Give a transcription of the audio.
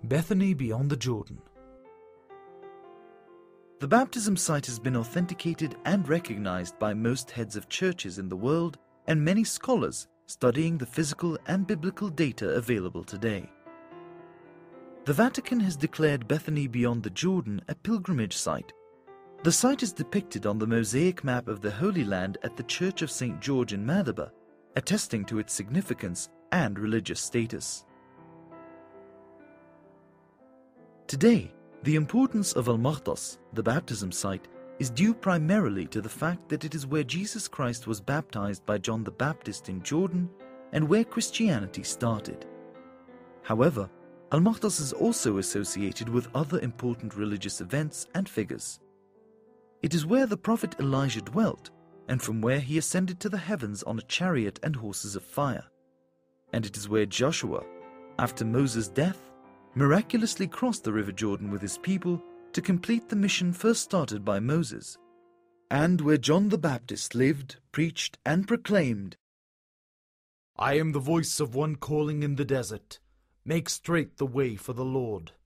Bethany beyond the Jordan. The baptism site has been authenticated and recognized by most heads of churches in the world and many scholars studying the physical and biblical data available today. The Vatican has declared Bethany beyond the Jordan a pilgrimage site. The site is depicted on the mosaic map of the Holy Land at the Church of St. George in Madaba, attesting to its significance and religious status. Today, the importance of Al-Maqdas, the baptism site, is due primarily to the fact that it is where Jesus Christ was baptized by John the Baptist in Jordan and where Christianity started. However, Al-Maqdas is also associated with other important religious events and figures. It is where the prophet Elijah dwelt, and from where he ascended to the heavens on a chariot and horses of fire. And it is where Joshua, after Moses' death, miraculously crossed the river Jordan with his people to complete the mission first started by Moses, and where John the Baptist lived, preached, and proclaimed, I am the voice of one calling in the desert. Make straight the way for the Lord.